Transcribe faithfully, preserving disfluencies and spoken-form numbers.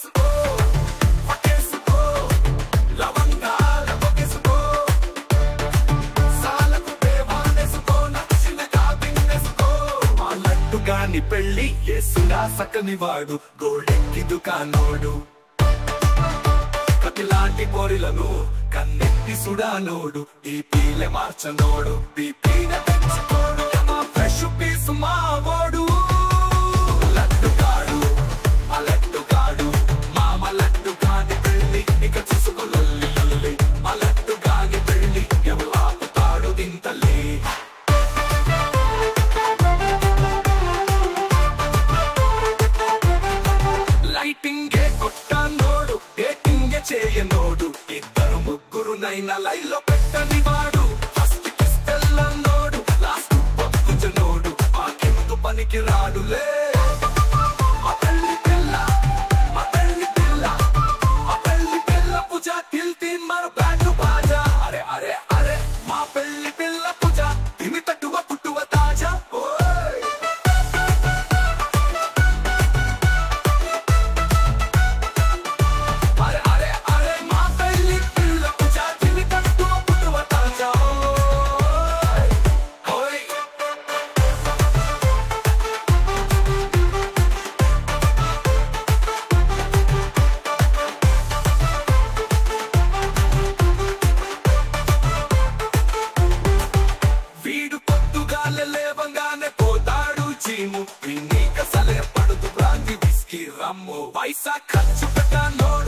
వేసుకో పట్టేసుకో లవంగాల పొగేసుకో సాలకు దేవానేసుకో నచ్చినగా బిన్నేసుకో మా లడ్డు గాని పెళ్ళి యేసులా సక్కని వాడు గోడెక్కి దుకానోడు కతిలాంటి బోరిలను కన్నెత్తి సుడానోడు ఈ పీలె మార్చనోడు ఈ పీలె పెంచుకోడు మా ఫ్రెష్ పీసు మావోడు లడ్డు గాడు ఆ లడ్డు గాడు మామ లడ్డు గాని పెళ్ళి ఇక చూసుకో లొల్లి లొల్లి మా లడ్డు గాని పెళ్ళి ఎవరు ఆపుతాడు ఇంతలే లైటింగే కొట్టనోడు డేటింగే చేయనోడు ఇద్దరు ముగ్గురునైనా లైన్లో పెట్టని వాడు ఫస్ట్ కిస్ తెల్లనోడు లాస్ట్ పప్పుజనోడు మాకెందు పనికి రాడులే మా పెళ్లి పిల్ల మా పెళ్లి పిల్ల మా పెళ్లి పిల్ల పూజ తిల్తీన్ మరో బ్యాండు బాజా అరే అరే అరే మా పెళ్లి పిల్ల పూజ తిమి తట్టువ పుట్టువ తాజా పైసా ఖర్చు పెట్టనోడు